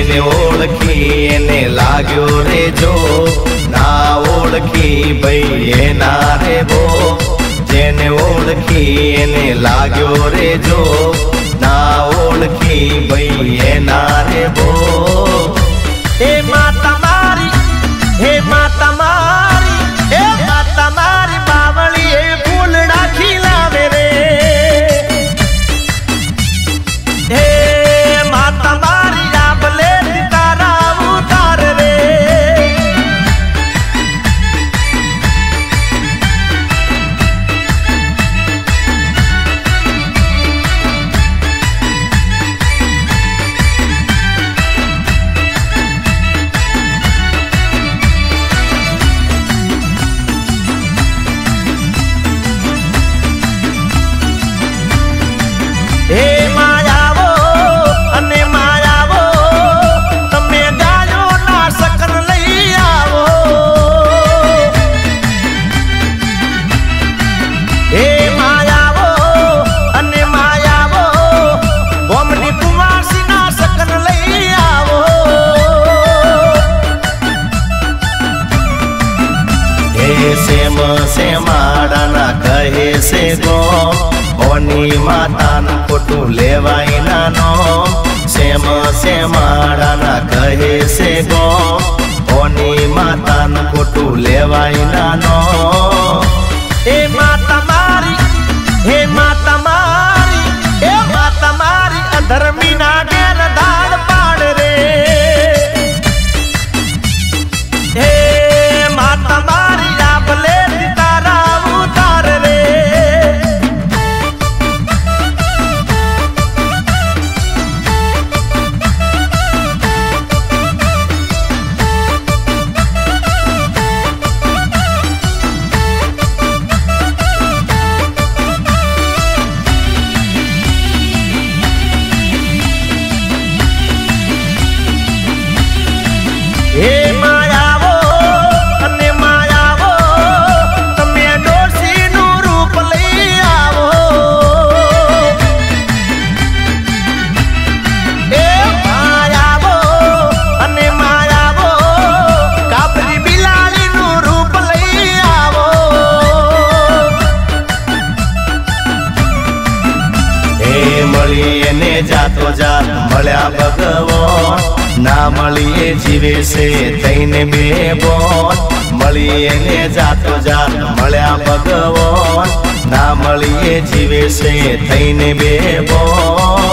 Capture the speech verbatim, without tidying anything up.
जेने ओळखी एने लाग्यो रे जो, ना ओळखी भाई एना रे वो। जेने ओळखी एने लाग्यो रे जो, ना ओळखी भाई एना रे वो। हे माता मारी, हे माता मारी, हे माता मारी बावली हे फूलड़ा खिलावे रे। हे माता मारी आबले तारा उतार रे। हे मायावो अने मायावो तमे गायो ना सकन लई आवो। हे मायावो अने मायावो गोमनी कुमासी ना सकन लई आवो। हे सेम सेमाड़ा ना कहे से गो, ओनी मातान खोटू लेवाई नानो। सेम सेमाड़ा ना कहे से गो, ओनी मातान खोटू लेवाई नानो। हे माता मारी, हे माता मारी, हे माता मारी अधर्मी ना घेर धाड़ पाड़ रे। हे माता मारी आबले तारा उतार रे। हे मायावो अने मायावो तमे डोसी नु रूप लई आवो। हे मायावो अने मायावो काबरी बिलाड़ी नु रूप लई आवो। हे मळी एने जातो जात मळ्या भगवान, ना मळीए जीवे से तैने बेबोन। मळीए ने जातो जात मळ्या भगवान, ना मळीए जीवे से तैने बेबोन।